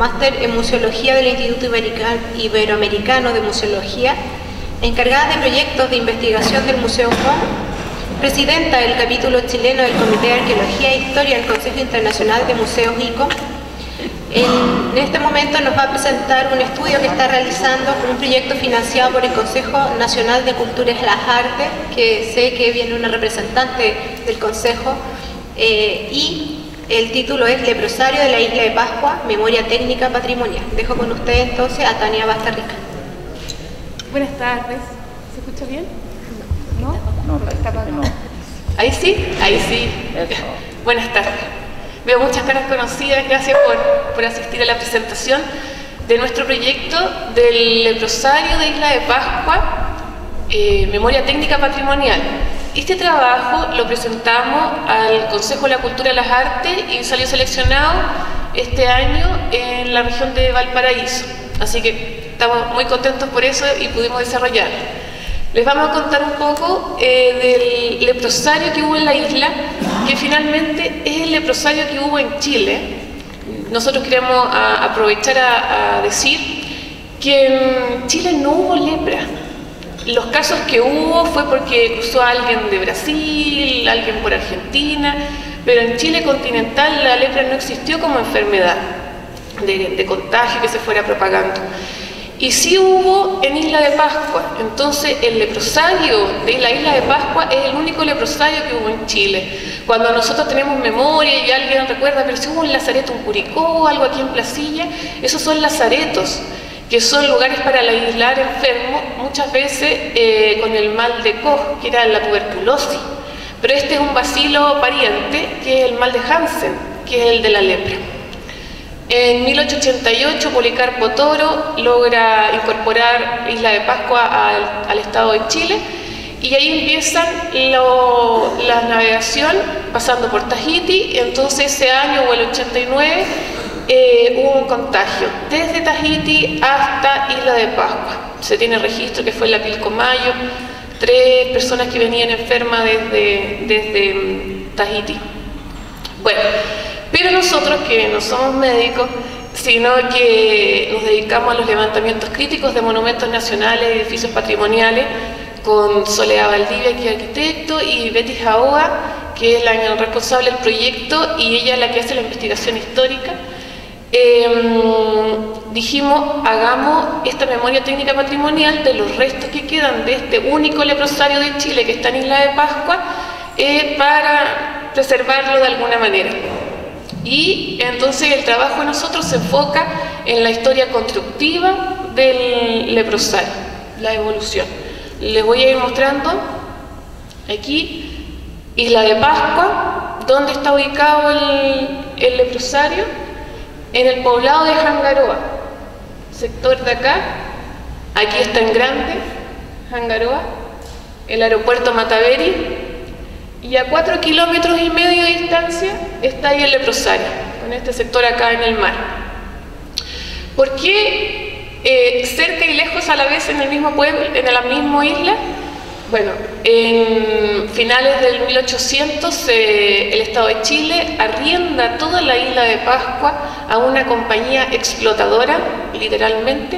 máster en Museología del Instituto Iberoamericano de Museología, encargada de proyectos de investigación del Museo COM, presidenta del capítulo chileno del Comité de Arqueología e Historia del Consejo Internacional de Museos ICO. En este momento nos va a presentar un estudio que está realizando un proyecto financiado por el Consejo Nacional de Culturas y las Artes, que sé que viene una representante del Consejo, y el título es Leprosario de la Isla de Pascua, Memoria Técnica Patrimonial. Dejo con usted entonces a Tania Bastarrica. Buenas tardes. ¿Se escucha bien? ¿No? No, Está apagado. no. Ahí sí, ahí sí. Eso. Buenas tardes. Veo muchas caras conocidas. Gracias por asistir a la presentación de nuestro proyecto del leprosario de Isla de Pascua, Memoria Técnica Patrimonial. Este trabajo lo presentamos al Consejo de la Cultura y las Artes y salió seleccionado este año en la región de Valparaíso. Así que estamos muy contentos por eso y pudimos desarrollarlo. Les vamos a contar un poco del leprosario que hubo en la isla, que finalmente es el leprosario que hubo en Chile. Nosotros queremos aprovechar a decir que en Chile no hubo lepra. Los casos que hubo fue porque cruzó a alguien de Brasil, alguien por Argentina, pero en Chile continental la lepra no existió como enfermedad de contagio que se fuera propagando. Y sí hubo en Isla de Pascua. Entonces el leprosario de la Isla de Pascua es el único leprosario que hubo en Chile. Cuando nosotros tenemos memoria y alguien recuerda, pero si hubo un lazareto en Curicó, algo aquí en Placilla, esos son lazaretos, que son lugares para aislar enfermos, muchas veces con el mal de Koch, que era la tuberculosis. Pero este es un bacilo pariente, que es el mal de Hansen, que es el de la lepra. En 1888, Policarpo Toro logra incorporar Isla de Pascua al Estado de Chile, y ahí empiezan la navegación pasando por Tahiti. Entonces ese año, o el 89, hubo un contagio desde Tahiti hasta Isla de Pascua. Se tiene registro que fue en la Pilcomayo, 3 personas que venían enfermas desde Tahiti. Bueno, pero nosotros, que no somos médicos, sino que nos dedicamos a los levantamientos críticos de monumentos nacionales, edificios patrimoniales, con Soledad Valdivia, que es arquitecto, y Betty Jaoa, que es la responsable del proyecto, y ella es la que hace la investigación histórica. Dijimos, hagamos esta memoria técnica patrimonial de los restos que quedan de este único leprosario de Chile que está en Isla de Pascua, para preservarlo de alguna manera. Y entonces el trabajo de nosotros se enfoca en la historia constructiva del leprosario, la evolución. Les voy a ir mostrando aquí Isla de Pascua, donde está ubicado el leprosario, en el poblado de Jangaroa, sector de acá. Aquí está en grande Jangaroa, el aeropuerto Mataveri, y a 4,5 kilómetros de distancia está ahí el leprosario, con este sector acá en el mar. ¿Por qué cerca y lejos a la vez en el mismo pueblo, en la misma isla? Bueno, en finales del 1800 el Estado de Chile arrienda toda la Isla de Pascua a una compañía explotadora, literalmente,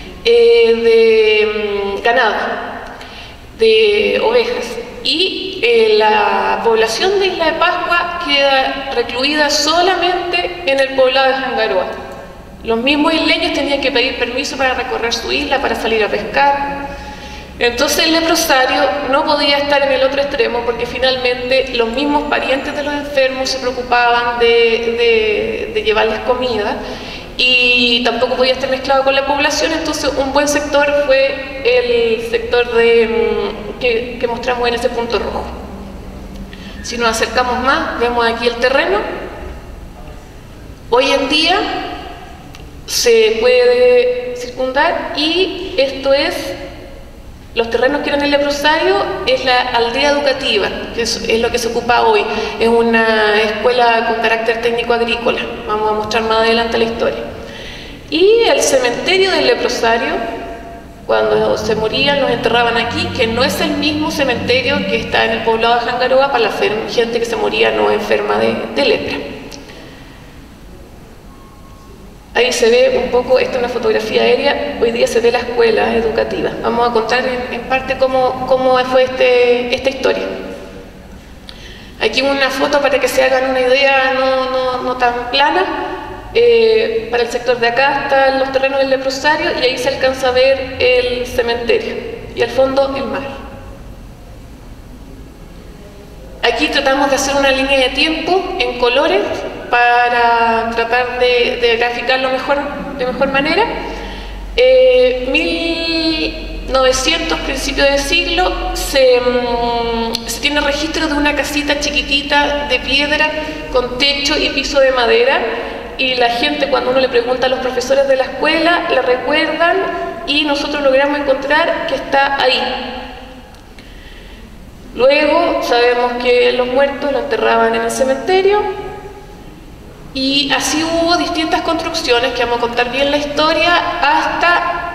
de ganado, de ovejas. Y la población de Isla de Pascua queda recluida solamente en el poblado de Jangaroa. Los mismos isleños tenían que pedir permiso para recorrer su isla, para salir a pescar. Entonces el leprosario no podía estar en el otro extremo, porque finalmente los mismos parientes de los enfermos se preocupaban de llevarles comida, y tampoco podía estar mezclado con la población. Entonces un buen sector fue el sector que mostramos en ese punto rojo. Si nos acercamos más, vemos aquí el terreno. Hoy en día se puede circundar, y esto es los terrenos que eran el leprosario, es la aldea educativa, que es lo que se ocupa hoy. Es una escuela con carácter técnico agrícola. Vamos a mostrar más adelante la historia. Y el cementerio del leprosario, cuando se morían los enterraban aquí, que no es el mismo cementerio que está en el poblado de Jangaroa para la gente que se moría no enferma de lepra. Ahí se ve un poco, esta es una fotografía aérea, hoy día se ve la escuela educativa. Vamos a contar en parte cómo fue esta historia. Aquí una foto para que se hagan una idea no tan plana. Para el sector de acá están los terrenos del leprosario y ahí se alcanza a ver el cementerio y al fondo el mar. Aquí tratamos de hacer una línea de tiempo en colores para tratar de graficarlo de mejor manera. 1900, principio de siglo, se tiene registro de una casita chiquitita de piedra con techo y piso de madera, y la gente, cuando uno le pregunta a los profesores de la escuela, la recuerdan y nosotros logramos encontrar que está ahí. Luego sabemos que los muertos los enterraban en el cementerio, y así hubo distintas construcciones, que vamos a contar bien la historia, hasta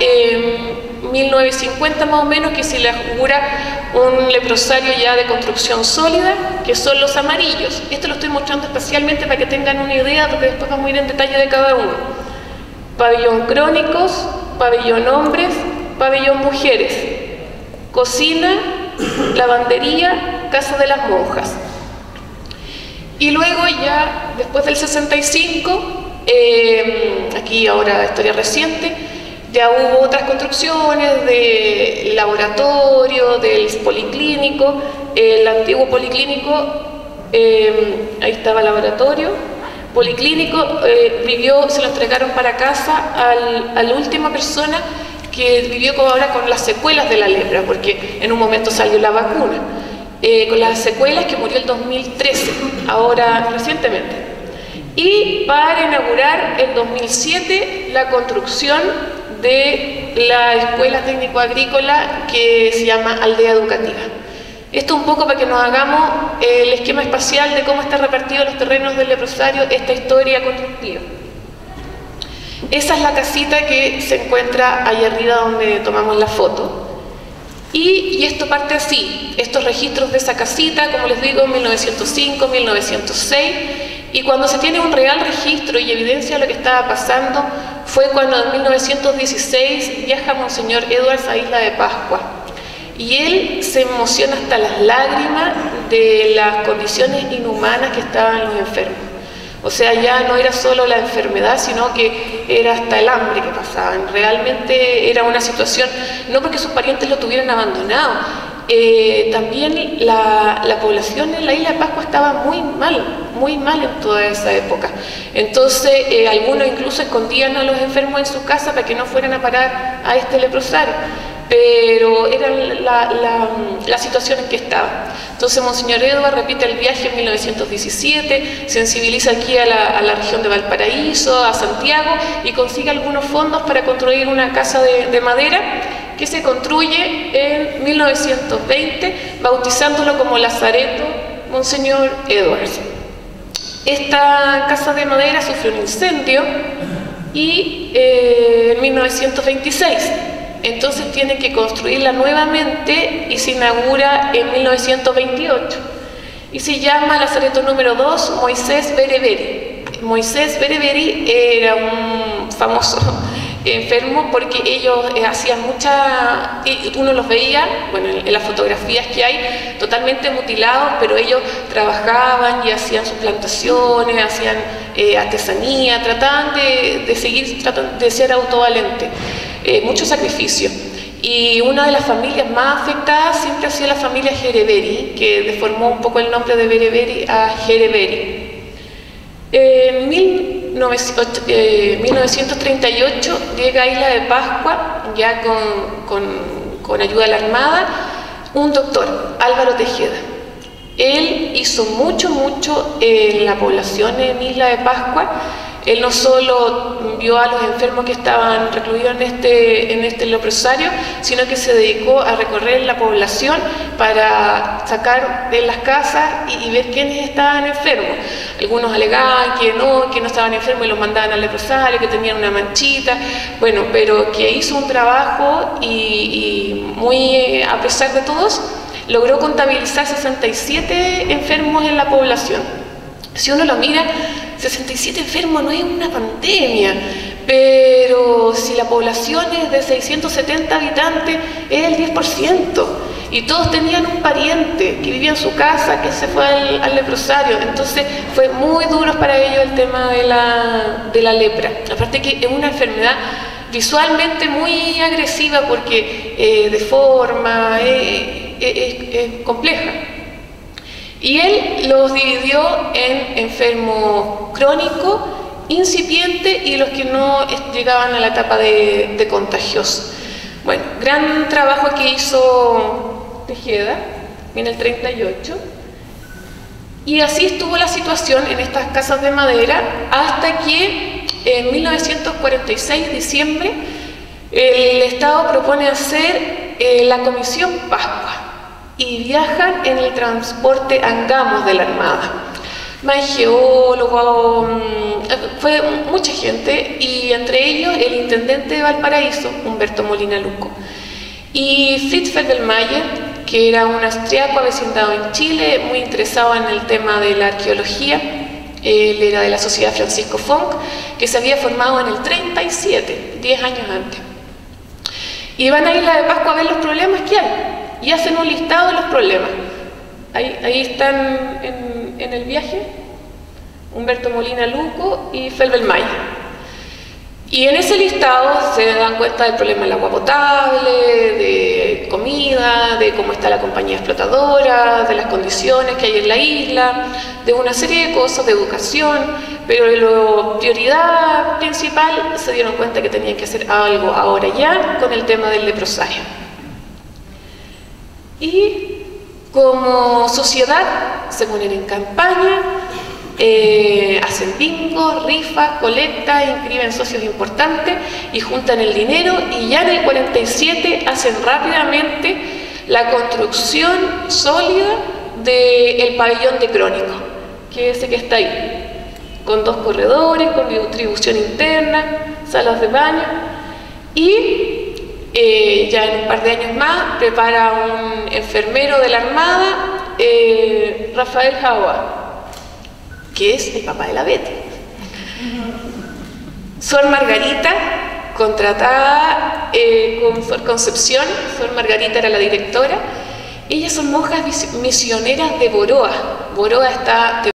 1950 más o menos, que se le inaugura un leprosario ya de construcción sólida, que son los amarillos. Esto lo estoy mostrando especialmente para que tengan una idea, porque después vamos a ir en detalle de cada uno. Pabellón crónicos, pabellón hombres, pabellón mujeres, cocina, lavandería, casa de las monjas. Y luego ya, después del 65, aquí ahora historia reciente, ya hubo otras construcciones del laboratorio, del policlínico, el antiguo policlínico, ahí estaba el laboratorio, policlínico, se lo entregaron para casa a la última persona que vivió ahora con las secuelas de la lepra, porque en un momento salió la vacuna. Con las secuelas, que murió el 2013, ahora recientemente. Y para inaugurar en 2007 la construcción de la escuela técnico-agrícola que se llama Aldea Educativa. Esto un poco para que nos hagamos el esquema espacial de cómo están repartidos los terrenos del leprosario, esta historia constructiva. Esa es la casita que se encuentra ahí arriba donde tomamos la foto. Y esto parte así, estos registros de esa casita, como les digo, 1905, 1906, y cuando se tiene un real registro y evidencia de lo que estaba pasando, fue cuando en 1916 viaja Monseñor Edwards a Isla de Pascua. Y él se emociona hasta las lágrimas de las condiciones inhumanas que estaban los enfermos. O sea, ya no era solo la enfermedad, sino que era hasta el hambre que pasaban. Realmente era una situación, no porque sus parientes lo tuvieran abandonado, también la población en la Isla de Pascua estaba muy mal en toda esa época. Entonces, algunos incluso escondían a los enfermos en su casa para que no fueran a parar a este leprosario. Pero era la situación en que estaba. Entonces Monseñor Edwards repite el viaje en 1917, sensibiliza aquí a la región de Valparaíso, a Santiago, y consigue algunos fondos para construir una casa de madera que se construye en 1920, bautizándolo como Lazareto Monseñor Edwards. Esta casa de madera sufrió un incendio y en 1926. Entonces tienen que construirla nuevamente y se inaugura en 1928. Y se llama Lazareto número 2 Moisés Bereberi. Moisés Bereberi era un famoso enfermo porque ellos hacían uno los veía, bueno, en las fotografías que hay, totalmente mutilados, pero ellos trabajaban y hacían sus plantaciones, hacían artesanía, trataban de ser autovalentes. Mucho sacrificio. Y una de las familias más afectadas siempre ha sido la familia Jereberi, que deformó un poco el nombre de Bereberi a Jereberi. En 1938 llega a Isla de Pascua, ya con ayuda de la Armada, un doctor, Álvaro Tejeda. Él hizo mucho en la población en Isla de Pascua. Él no solo vio a los enfermos que estaban recluidos en este leprosario, sino que se dedicó a recorrer la población para sacar de las casas y ver quiénes estaban enfermos. Algunos alegaban que no estaban enfermos y los mandaban al leprosario, que tenían una manchita, bueno, pero que hizo un trabajo y muy, a pesar de todos, logró contabilizar 67 enfermos en la población. Si uno lo mira, 67 enfermos no es una pandemia, pero si la población es de 670 habitantes, es el 10%, y todos tenían un pariente que vivía en su casa, que se fue al leprosario. Entonces fue muy duro para ellos el tema de la lepra. Aparte que es una enfermedad visualmente muy agresiva porque deforma, es compleja. Y él los dividió en enfermo crónico, incipiente y los que no llegaban a la etapa de contagioso. Bueno, gran trabajo que hizo Tejeda en el 38, y así estuvo la situación en estas casas de madera hasta que en 1946, diciembre, el Estado propone hacer la Comisión Pascua y viajan en el transporte Angamos de la Armada. Más geólogos, fue mucha gente, y entre ellos el intendente de Valparaíso, Humberto Molina Luco, y Fritz Feldelmayer, que era un austriaco avecindado en Chile, muy interesado en el tema de la arqueología. Él era de la Sociedad Francisco Funk, que se había formado en el 37, 10 años antes. Y van a Isla de Pascua a ver los problemas que hay, y hacen un listado de los problemas. Ahí están en el viaje Humberto Molina Luco y Feldelmayer. Y en ese listado se dan cuenta del problema del agua potable, de comida, de cómo está la compañía explotadora, de las condiciones que hay en la isla, de una serie de cosas, de educación, pero la prioridad principal se dieron cuenta que tenían que hacer algo ahora ya con el tema del leprosario. Y como sociedad se ponen en campaña, hacen bingo, rifas, colectas, inscriben socios importantes y juntan el dinero, y ya en el 47 hacen rápidamente la construcción sólida del pabellón de Crónico, que es ese que está ahí, con 2 corredores, con distribución interna, salas de baño, y ya en un par de años más prepara un enfermero de la Armada, Rafael Jaua, que es el papá de la Betty. Sor Margarita, contratada con Sor Concepción. Sor Margarita era la directora. Ellas son monjas misioneras de Boroa. Boroa está